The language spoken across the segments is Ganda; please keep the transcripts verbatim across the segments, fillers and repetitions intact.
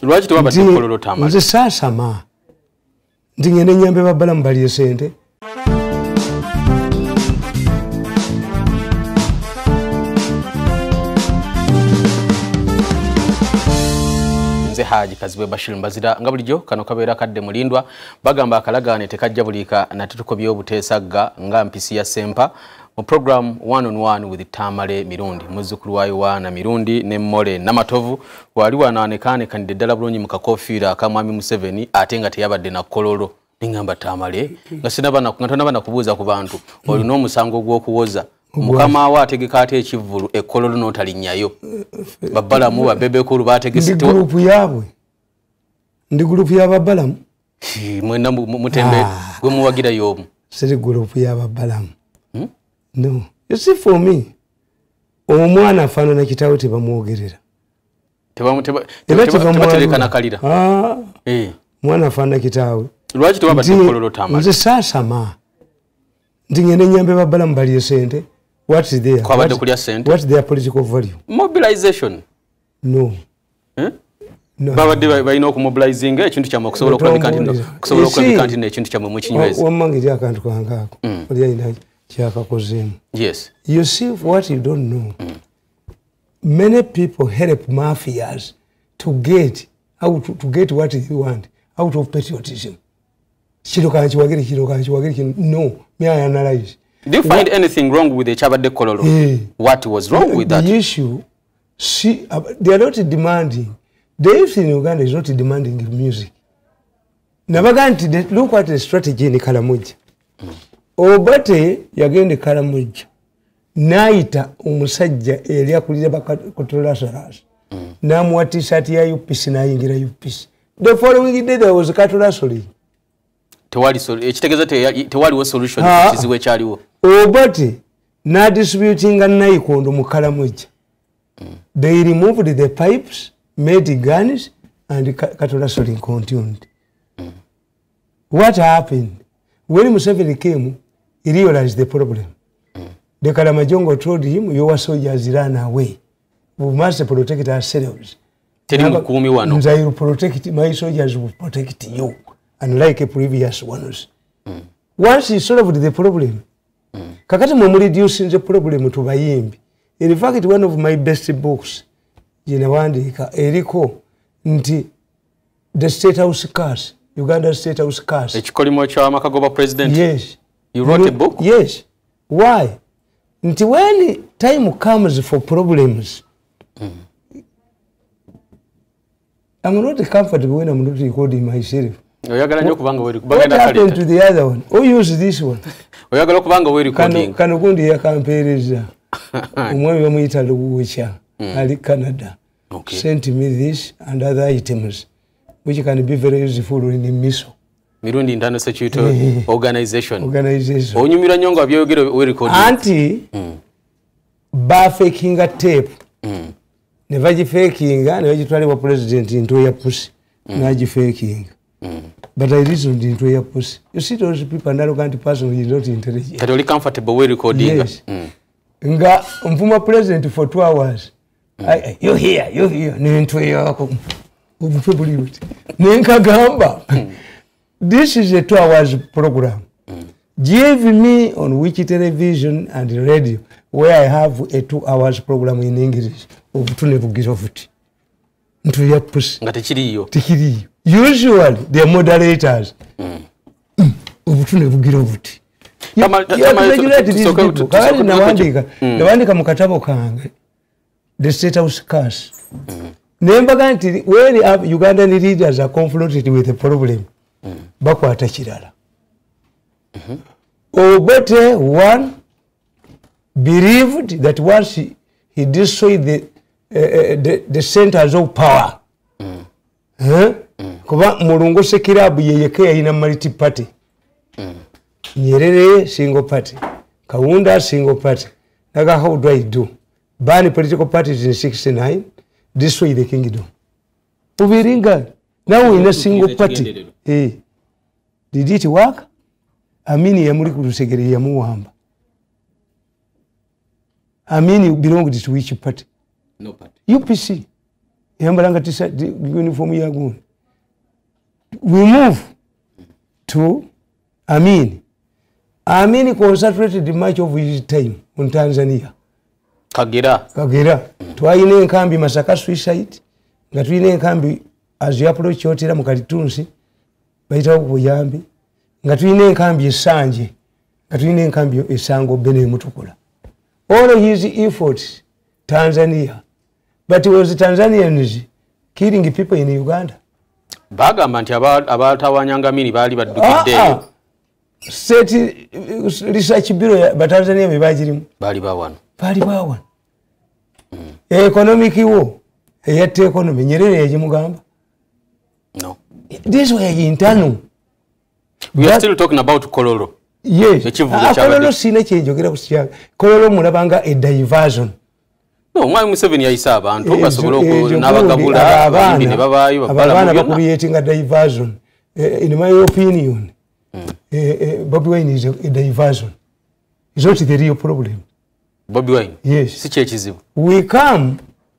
Lwaki tewabadde kololo tamale? Nze saasama. Ndi ngende nyambe babbala mbaliye sente. Nze Haji Kazibwe Bashir Mbazira nga bulijjo kano kabeera kadde mulindwa bagamba akalagaane tekajja bulika natituko by'obuteesagga nga mpisi ya Sempa mu program one on one with Tamale Mirundi muzzukulu wa Yohana Mirundi ne Mmole Namatovu wali wanaanekane kandide ddala bulungi mu kakofiira aka Mwami Museveni ate nga teyabadde na kololo ningamba Tamale nga sinabana ngatona kubuuza ku bantu olina omusango gw'okuwoza mukama wa ategeka ate ekivvulu ekkololo n'otalinnyayo babbalamu babebekulu bategese ndi group yaabwe ndi group y'ababbalamu mwena mutembe gwe muwagira y'omu siri group y'ababbalamu hmm? No, you see for me omwana afaanana kitaawe tebamwogerera tebaterekana kalira ah eh mwana afaanana kitaawe lwaki tewabadde kololo tamale nze saasama ndi ngende nyambe babbalamu baliye sente. What is there? What, what's their political value? Mobilization. No. Eh? No. Babadde bayina okumobilizing ekintu kyamu okusobola okulabika nti okusobola okulabika nti ekintu kyamu mu kinywezi. Wamangirya akantu kange ako. Oli ayina kyakakozeemu. Yes. You see what you don't know. Mm. Many people help mafias to get out to, to get what they want out of patriotism. Kiro kanchi wagiri kiro kanchi wagiri no. Me I analyze. Do you find what, anything wrong with the Chabade Kololo? Uh, what was wrong the, with that? The issue, see, uh, they are not demanding. The youth in Uganda is not demanding music. Nabaganti, look at the strategy in Kalamuja. Mm. Obate, yagende Kalamuja. Naita, umusajja, elia kulida baka kutola saras. Mm. Namuati sati ya yupisi na ingira yupisi. The following day there was a Katola Soli. Tewali ekitegeza tewali wo solution kiziwe kyaliwo obati na distributing naikondo mu Kalamuja. Mm. They removed the pipes, made guns and Katola Soli continued. Mm. What happened when Museveni came, he realized the problem. Mm. The Kalamajongo told him, your soldiers ran away, we must protect ourselves. Tell him kumi wano I will protect my soldiers, will protect you. Unlike a previous ones. Mm. Once he solved the problem, mm. kakati mwe reducing the problem to bayimbi. In fact, one of my best books, jinawandika eriko nti the State House curse, Uganda State House curse. Ekikolimo kya Makagoba president. Yes. You wrote you, a book? Yes. Why? Nti when time comes for problems, mm. I'm not comfortable when I'm not recording myself. Oyagala nyo kubanga weri kubagenda kale. What happened to the other one? Who used this one? Oyagala kubanga weri recording. Kano kundi ya kampereza. Umwami bamuyita Luwucha ali Canada. Okay. Sent me this and other items which can be very useful in the miso. Mirundi Internal Security Organization. Organization. Onyumira nyongo abyogere we recording. Anti mm. ba faking a tape. Mm. Ne baji faking ne baji twali wa president into ya pussy. Mm. Naji faking. Mm. But I reasoned into your pussy. You see those people and arrogant person is not intelligent. That only comfortable way recording. Yes. Mm. Nga mfuma president for two hours. Mm. I, you here, you here. Nintwe yako. Ubufebuli. Ninka gamba. This is a two hours program. Mm. Give me on which television and radio where I have a two hours program in English. Ubutune bugizo futi. Ntu ya pussy. Nga tekiriyo. Tekiriyo. Usually, the moderators. Ubutune bugiro buti. Kama kama nawandika, nawandika mu katabo kange. The State House curse. Nembaga nti when Ugandan leaders are confronted with a problem, bakwata kirala. Obote one believed that once he, he destroyed the, uh, the the centers of power. Mm. Huh? Mm. Kuba mulungo sekirabu yeyeke yina multi party. Mm. Nyerere single party. Kaunda single party. Naga how do I do? Ban political parties in sixty-nine, destroy the kingdom. Ubiringa. Now in a single party. Hey. Did it work? Amini ya muri kurusegere ya muwamba. Amini belonged to which party? No party. U P C. yambala nga t-shirt uniform ya gundi. We move to Amin. Amin concentrated much of his time on Tanzania. Kagera. Kagera. Mm. Twaine enkambi Masaka suicide. Nga tuine enkambi as you approach Otera mu Kalitunsi. Baita okuyambi. Nga tuine enkambi Esanje. Nga tuine enkambi Esango Bene Mutukula. All of his efforts Tanzania. But it was the Tanzanians killing people in Uganda. Bagamba nti abatawanyanga mini bali badukiddeyo. State Research Bureau ya Tanzania bebagirimu. Bali bawana. Bali bawana. Mm. Economic war. Eyate economy Nyerere yajimugamba. No. This way internal. We But, are still talking about Kololo. Yes. Ah, Kololo sine kyenjogera kusya. Kololo mulabanga a diversion. No, mwami Museveni yayisa abantu basobola okunabagabula abandi ne babayo babala abana bakuriyeting a diversion. Uh, in my opinion, mm. uh, uh, Bobby Wine is a, a diversion. It's not the real problem. Bobby Wine? Yes. Si chechizibu. We come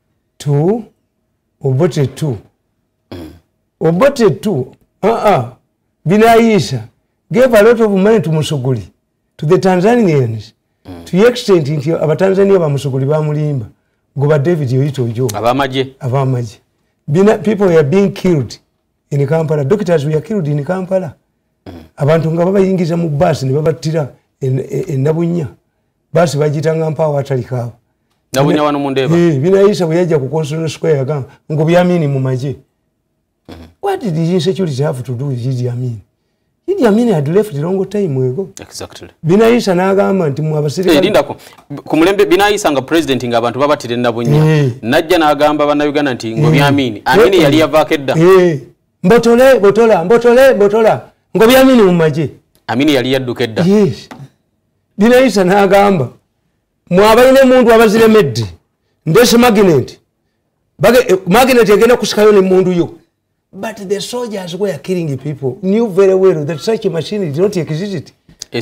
to Obote two. Mm. Obote two, uh-uh, Binaisa gave a lot of money to Musuguri, to the Tanzanians, mm. to the extent into our Tanzania ba Musuguri ba Mulimba. Goba David Yoito Jo. Abamaje. Abamaje. Bina, people were being killed in Kampala. Doctors were killed in Kampala. Mm. Abantu nga baba yingiza mu bus ne babatira en, en, en Nabunya. Bus bajitanga mpawa atalikawa. Nabunya wano mundeba. Eh, Binaisa byaja ku Constitution Square agamba ngo byamini mu maje. Mm. What did the insecurity have to do with Idi Amin? Idi Amin had left a long time ago. Exactly. Binaisa n'agamba nti mu abasirikale. Eh, linda ko. Ku mulembe Binaisa nga president nga abantu babatire Nabunya. Eh. Najja n'agamba bana Uganda nti ngo byamini. Amini yali yavakedda. Eh. Mbotole, botola, mbotole, botola. Ngo byamini mu maje. Amini yali yaddukedda. Yes. Binaisa n'agamba mwabaine muntu abaziremedde. Ndese magnet. Bage magnet yagenda kusikayo ne muntu yo. But the soldiers were killing people. Knew very well that such a machine did not exist.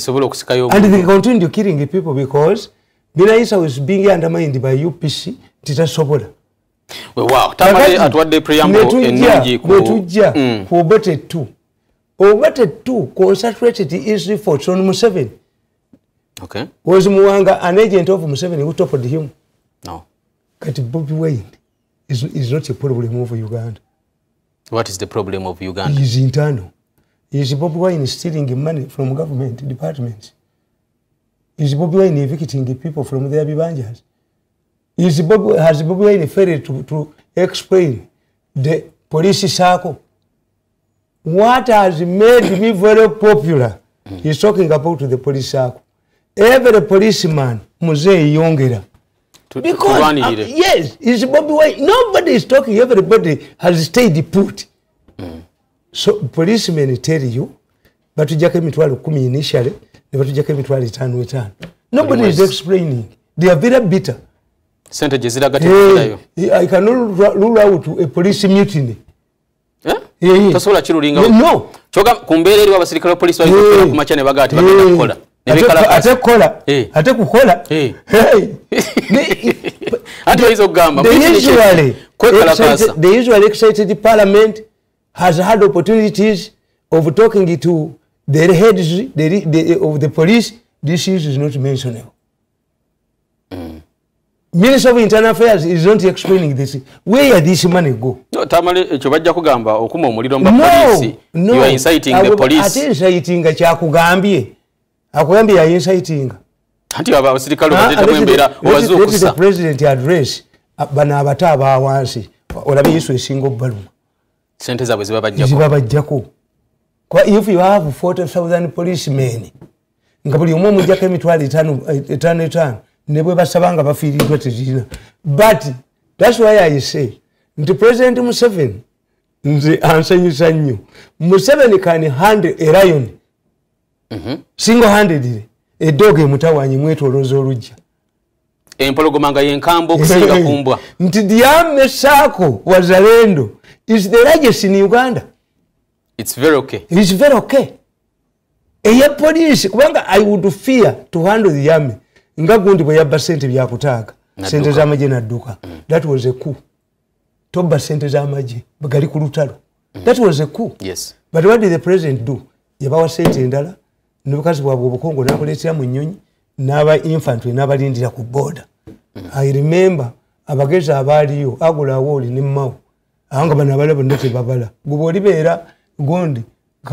And they continued killing people because Binaisa was being undermined by U P C. Tita Sobola. Well, wow. Tamale at what they preamble energy ku Obote two. Obote two concentrated his efforts on Museveni. Okay. Was Muwanga an agent of Museveni who toppled him? No. But Bobby Wine is, is not a problem over Uganda. What is the problem of Uganda? It is internal. Is Bobby Wine stealing money from government departments? Is Bobby Wine evicting people from their bibanjas? Is Bobby, has Bobby Wine failed to, to explain the police circle? What has made me very popular mm. is talking about the police circle. Every policeman, Muzei Yongera. To, because, uh, yes, it's Bobby Wine. Nobody is talking. Everybody has stayed put. Mm. So, policemen tell you, but you just came to Kumi initially, but you just came to return return. Nobody is explaining. They are very bitter. Center Jezira got hey, I cannot rule out a police mutiny. Eh? Yeah. Tasola chirulinga. No. Choka kumbeleli wa basirikale police wali hey. Kumachane bagati hey. Bagenda kukola. Ate kukola. Hey. Ate kukola. Hey. Hey. Ate hizo gamba. The usually excited, the usually excited parliament has had opportunities of talking to the heads the, the, of the police. This issue is not mentionable. Mm. Minister of Internal Affairs is not explaining this. Where this money go? No, tamale chobajja kugamba okuma omuliro mba police. No, you are inciting I, the police. Ati inciting kyakugambye. Akugambye ya inciting. Anti aba abasirikale batete kwembera obazukusa. The president address bana abataba awansi. Olabi Yesu esingo baluma. Sente zabwe zibabajjako. Zibabajjako. Kwa if you have forty thousand policemen. Ngabuli omu mujjako emitwalo etaano etaano etaano. Nebwe basabanga bafiiridwa tezina. But that's why I say the President Museveni nze ansanyusa nnyo. Museveni can handle a lion. Mm-hmm. Single handedly. A dog emutawanyi mwetolooza olujja. Empologomanga yenkambo kusinga kumbwa. Nti Diame Sako Wazalendo is the largest in Uganda. It's very okay. It's very okay. Eye police kubanga I would fear to handle the army. Nga gundi bwe yabba sente byakutaaga. Sente z'amagye n'adduka. Mm. That was a coup. tobba sente z'amagye bagali ku lutalo. That was a coup. Yes. But what did the president do? Yabawa sente endala n'obukazi bwabwe obukongo n'akuleetera mu nnyonyi n'aba infantry n'abalindira ku border. I remember abagezi abaaliyo agula awoli ne mmawo anga bana abala bonna tebabala gwe olibeera gundi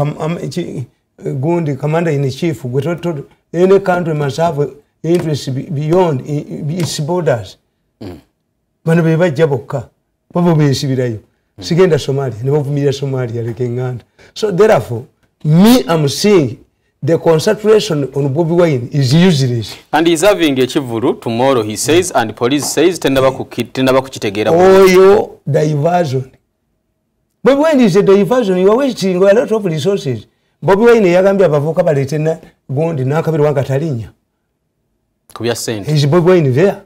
gundi commander in chief gwe toto any country must have interest beyond its borders. Bano be bajja bokka babo beesibirayo sigenda Somalia ne bavumira Somalia lekenganda. So therefore me I'm saying the concentration on Bobi Wine is useless. And he's having a chivuru tomorrow, he says, and police says, tendaba kuchitegera. Oh, yo, diversion. Bobi Wine is a diversion. You are wasting a lot of resources. Bobi Wine yagambia bavoka baletena gondi nakabiri wankatalinya. Kubya sente. Is Bobi Wine there?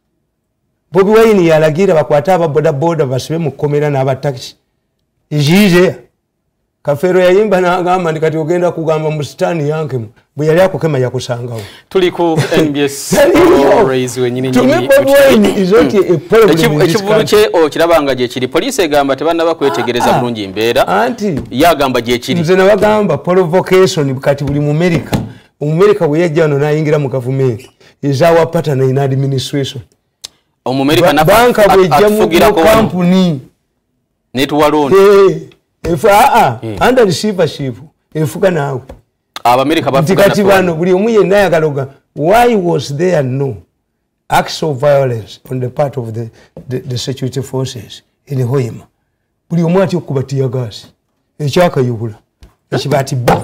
Bobi Wine yalagira bakwata ababoda boda basibe mu komera n'aba taxi. Is he there? Kafero yayimba na agamba ndikati ogenda kugamba mu stani yanke bwe yali akokema yakusangawo. Tuli ku N B S raise wenyini nyini. Is okay a problem. Ekivulu kye okirabanga gye kiri police egamba tebana bakwetegereza bulungi mbeera. Anti yagamba gye kiri. Nze nabagamba provocation kati buli mu America. Mu America bwe yajja no nayingira mu government. Is our pattern in administration. Omu America na banka bwe jamu company. Netwalone. Hey. If ah ah under receivership efuka nawe Abamerika bafuka kati bano buli omu yenna yagaloga. Why was there no acts of violence on the part of the the, the security forces in Hoima? Buli omu ati okubatia gas ekyakayubula ekibati ba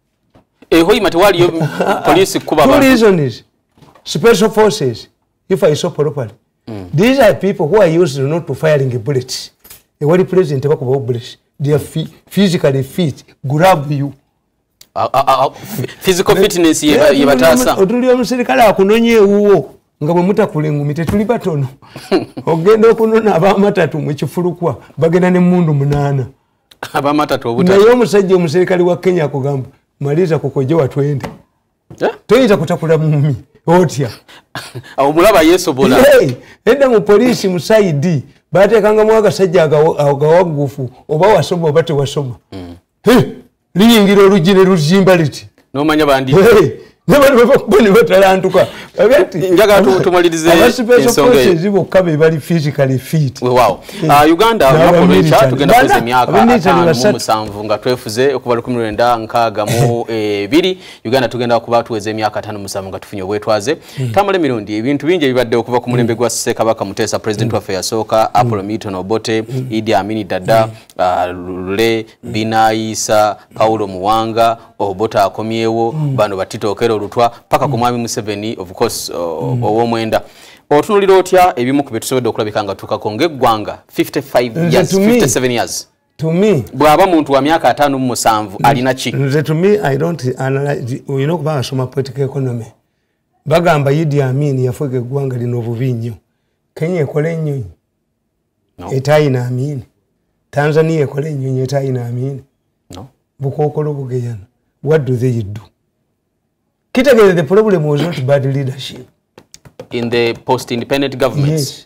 e Hoima tewali police kuba ba. Two reasons. Special forces, if I saw properly, mm. these are people who are used not to firing bullets. The wali president bakuba bullets. They are physically fit, grab you. Uh, uh, uh, physical fitness yebatasa. Otuli omuserikale akunonye uwo nga bwe mutakulengu tetuli batono. Ogenda okunona abamatatu mu kifulukwa bagenda ne mundu munana. Abamatatu obutatu. Naye omusajja omuserikale wa Kenya akugamba maliza kukojewa twende. Eh? Toyinza kutakula mumi. Otya. Awo mulaba Yesu bola. Hey, enda mu police mu side. Bate kanga mwaga sajja agawagufu oba wasoma oba tewasoma. Mm. Hey, liyingira olugine luzimba liti. Nomanya bandi. Hey, nebali bafuni batalantuka. Abati njaga tumalirize ensonga ezibo kabe bali physically fit. Wow. Uh, Uganda mwakolecha tugenda kweza emyaka atano musanvu nga twefuze okuva lukumi lwenda nkaaga mu ebiri. Uganda tugenda kuba tuweze emyaka atano musanvu nga tufunye obwetwaze. Mm. Tamale mirundi ebintu bingi ebibadde okuva ku mulembe gwa Ssekabaka Muteesa president wa Fair Soka, Apollo Milton Obote, mm. Idi Amin Dada, uh, Lule, Bina Isa, Paulo Muwanga, Obote akomyewo, mm. bano batitokero lutwa paka ku mwami Museveni of course uh, owo mwenda. Otunulira otya ebimu ku bitusobedde okulabika nga tukakonge gwanga fifty-five years fifty-seven years. To me bwaba muntu wa myaka atano mu musanvu alina ki? To me I don't analyze, you know, ba soma political economy. Bagamba Idi Amin yafuge gwanga lino bubi nnyo. Kenya ekole nnyo. No. Etayina Amin. Tanzania ekole nnyo etayina Amin. No. Bukokolo bugeyana. What do they do? Kitagere, the problem was not bad leadership. In the post-independent governments? Yes.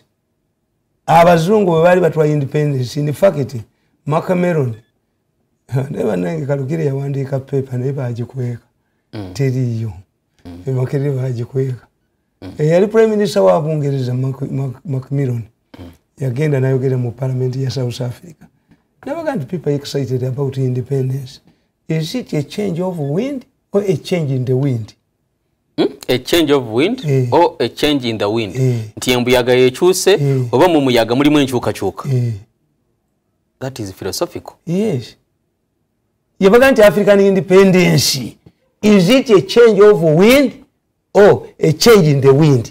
Abazungu bali batwa independence. In fact, Macameron, never nange kalukire yawandika paper naye bagikweka. Mm. Teriyo. Mm. Makere bagikweka. Mm. E yali prime minister wa Bungereza Macameron. Mm. Yagenda nayogera mu parliament ya South Africa. Never got people excited about independence. Is it a change of wind or a change in the wind? Hmm? A change of wind eh. or a change in the wind? Eh. Nti embuyaga yekyuse eh. oba mu muyaga mulimu enkyukakyuka. Eh. That is philosophical. Yes. Yabaga nti African independence, is it a change of wind or a change in the wind?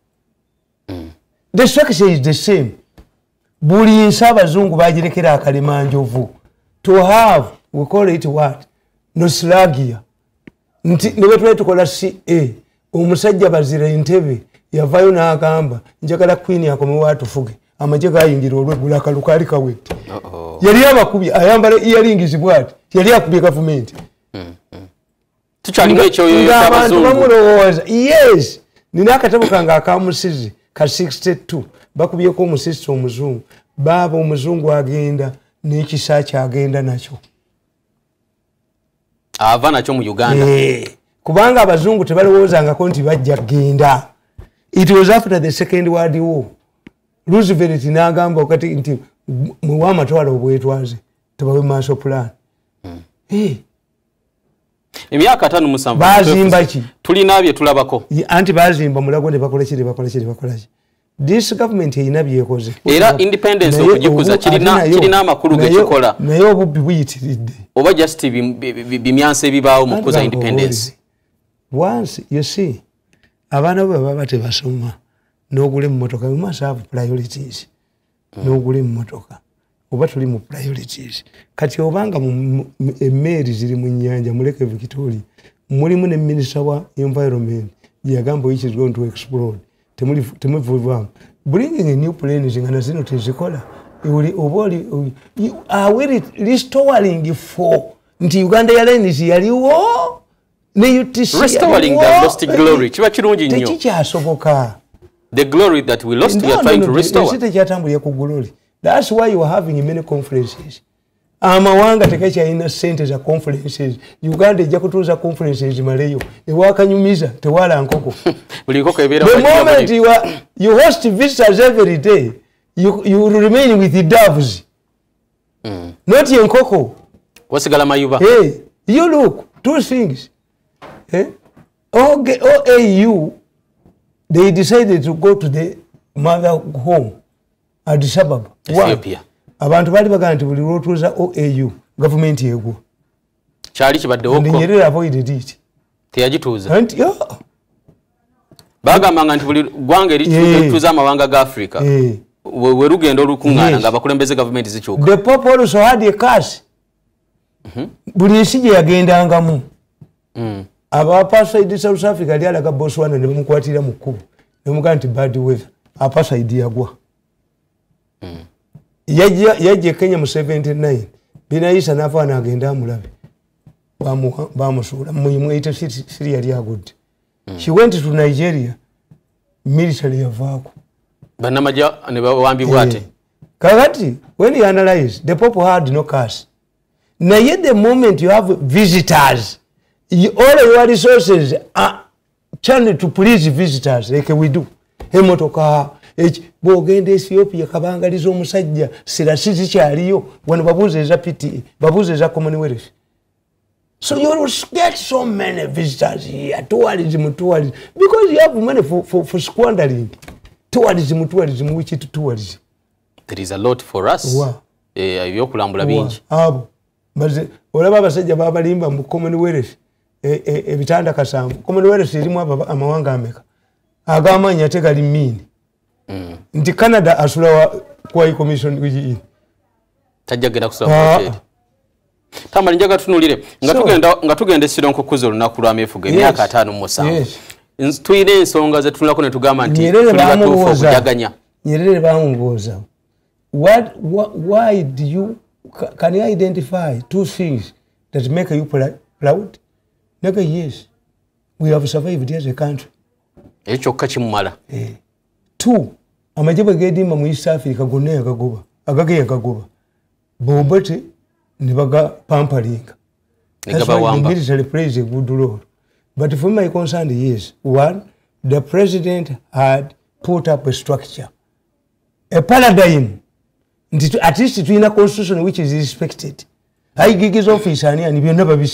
Mm. The structure is the same. Buli nsi abazungu bagirekera akalimanjovu. To have, we call it what? Nostalgia. Nti nebe tuwe tukola C A. Omusajja bazira entebe yavayo n'agamba njagala Queen yakomewo atufuge. Amagye gayingira olwegula kalukali kawete. Uh-oh. Yali abakubye ayambala earrings bwati. Yali akubye government. Mm. Mm. Tuchali ekyo yo y'abazungu. Bamulowooza. Yes. Nina akatabo kanga akamusizi ka sixty-two. Bakubyeko omusisi omuzungu. baba omuzungu agenda n'ekisa kyagenda nakyo ava nakyo mu Uganda. Eh, kubanga abazungu tebalowoozangako nti bajja kgenda. It was after the Second World War. Roosevelt n'agamba wakati nti muwa amatwalo obwetwaze tebawe maaso plan. Mm. Eh. Emyaka ataano musanvu bazimba ki tulina bye tulabako anti bazimba mulago ne bakola ki ne bakola ki ne bakola ki. This government erina byekoze era independence okujikuza kirina kirina amakulu gekikola naye obubbi buyitiridde oba just bimyansa ebibaawo mu kuza independence. Once you see abaana bo baba tebasoma n'ogula emmotoka we must have priorities. N'ogula emmotoka oba tuli mu priorities kati obanga mu emmeri ziri mu nnyanja muleke Victoria mulimu ne minister wa environment yagamba which is going to explode temuli temuvuvamu bringing a new plane zingana zino tezikola uli oboli are we restoring for nti Uganda Airlines yaliwo ne U T C restoring the lost glory kiba kirungi nnyo tekikyasoboka. The glory that we lost, no, we are trying no, no, to restore. That's why you are having many conferences. Amawanga tekachayina sente za conferences. Uganda ejja kutuuza conferences maleyo. Ewakanyumiza tewala nkoko. The moment you are, you host visitors every day, you you remain with the doves. Mm. Not yenkoko. Wasigala mayuba. Hey, you look two things. Eh? O A U they decided to go to the mother home Addis Ababa. Ethiopia. Abantu bali bagamba nti buli lwotuuza O A U government yegwo. Kyali kibadde okko. Nyerere avoided it. Teyagituuza. Anti yo. Bagamba nti buli gwanga erituuza amawanga ga Africa. Eh. We rugendo olukungaana nga bakulembeze government zikyuka. The Pope also had a curse. Mhm. Buli nsi gye yagendangamu. Mm. Apartheid South Africa lyalaga Botswana ne bamukwatira mu kkubo ne mugamba nti bad weather apartheid yagwa. Mm. Yajja yajja Kenya mu seventy-nine binayisa nafa anagenda amulabe bamu bamusuula mu eighty-three yali agudde. Mm. She went to Nigeria military yavaako banamaja ne bawambibwa ate. Kakati when you analyze the Pope had no curse. Naye the moment you have visitors You, all your resources are channeled to please visitors like we do. Hemotoka bogende Ethiopia kabangalizo omusajja sirasizi kyaliyo wano babuze za P T E babuze za Commonwealth. So you will get so many visitors here tourism tourism because you have money for for, for squandering tourism tourism which it tourism. There is a lot for us. Wow. Eh ebyokulambula bingi. Abo baze olaba abasajja babalimba mu Commonwealth. Ebitanda kasanvu Commonwealth erimu amawanga ameka agamanya tegali mini. Mm. Nti Canada asula kwa commission wiji tajagenda kusaba hotel tamali njaga tunulire nga tugenda nga tugenda siro nkokuzo olunaku lwa mefuge emyaka ataano mu musanvu tuyine ensonga ze tunulako ne tugamba nti tuli batuufu okujaganya. Nyerere bamubuuza what, what why do you can you identify two things that make you proud? Nega yes, we have survived as a country. Echo kachimala. Eh. Two, amajeba gedima mu East Africa gonna yakagoba. Agage yakagoba. Bobote nibaga pampalinga. Nigaba wamba. The military plays a good role. But for my concern is one, the president had put up a structure, a paradigm. At least to in a constitution which is respected. I gig his office and you never be.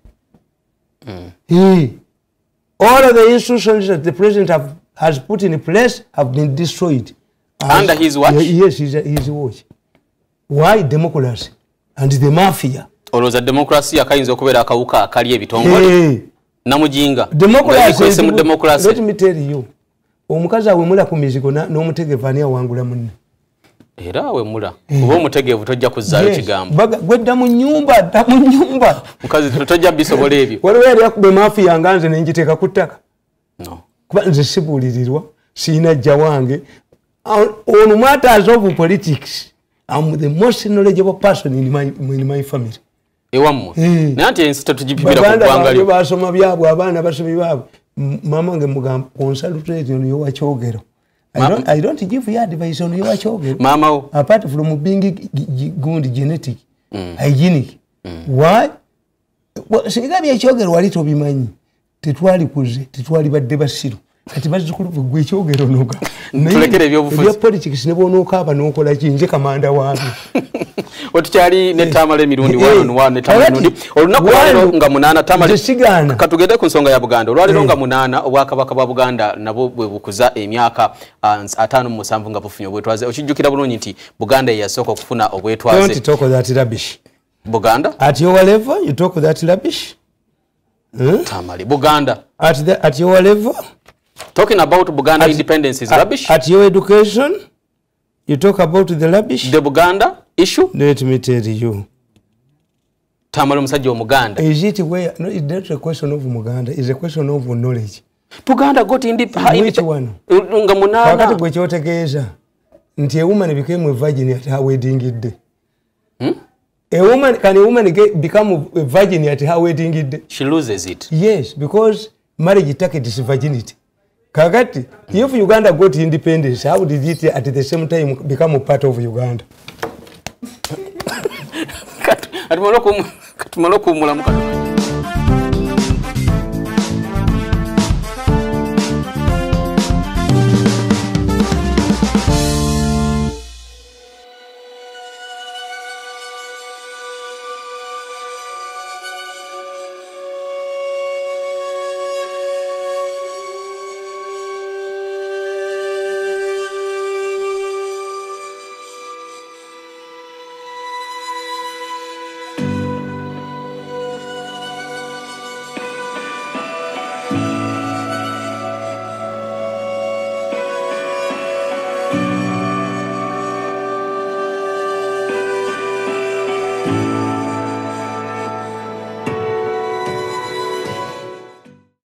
Mm. He, all of the institutions that the president have, has put in place have been destroyed. Under as, his watch? Yes, his, his watch. Why democracy and the mafia? Oloza democracy akayinza okubeera akawuka akali ebitongole. Hey. Namujinga. Democracy is democracy. Let me tell you. Omukazi awemula ku mizigo n'omutegevu ani awangula munne. Era awemula. Kuba omutegevu tojja kuzzaayo kigambo. Gwedda mu nnyumba, dda mu nnyumba. Mukazi tojja bisobola ebyo. Waliwo yali akube mafia nga nze ne ngiteeka ku ttaka. No. Kuba nze sibuulirirwa, siina jja wange. On matters of politics, I'm the most knowledgeable person in my, in my family. Ewamu. Naye ati ensi tetugipimira ku ggwanga lyo. Basoma byabwe abaana basomi baabwe. Mama nge mugamba consultation yo wakyogero. I don't, I don't give you advice on your children. Mama, apart from being good genetic, mm. hygienic. Mm. Why? Well, so you got a children who are little bit money. Titwali kuze, titwali badde basiru. Kati bazukulu gwe kyogero noga. Tulekere byobufuzi. Bya politics ne bono kaba nokola kinje kamanda wange. Otukyali ne tamale mirundi one one ne tamale mirundi. Olunaku lwaliro nga munana tamale. Katugende ku nsonga ya Buganda. Olwaliro nga munana obwakabaka bwa Buganda nabo bwe bukuza emyaka ataano mu musanvu nga bufunye obwetwaze. Okijjukira bulungi nti Buganda yasooka okufuna obwetwaze. Don't talk that rubbish. Buganda? At your level you talk that rubbish. Hmm? Tamale Buganda. At the at your level talking about Buganda at, independence is at, rubbish. At your education you talk about the rubbish. The Buganda issue? Let me tell you. Tamale musajja omuganda. Is it where no, it's not a question of Muganda, it's a question of knowledge. Buganda got independence. Which one? Nga munana. Kakati gwe kyotegeeza nti a woman became a virgin at her wedding day. Hmm? A woman, can a woman get, become a virgin at her wedding day? She loses it. Yes, because marriage targets virginity. Kakati, mm. if Uganda got independence, how did it at the same time become a part of Uganda? Katumaloku mulamu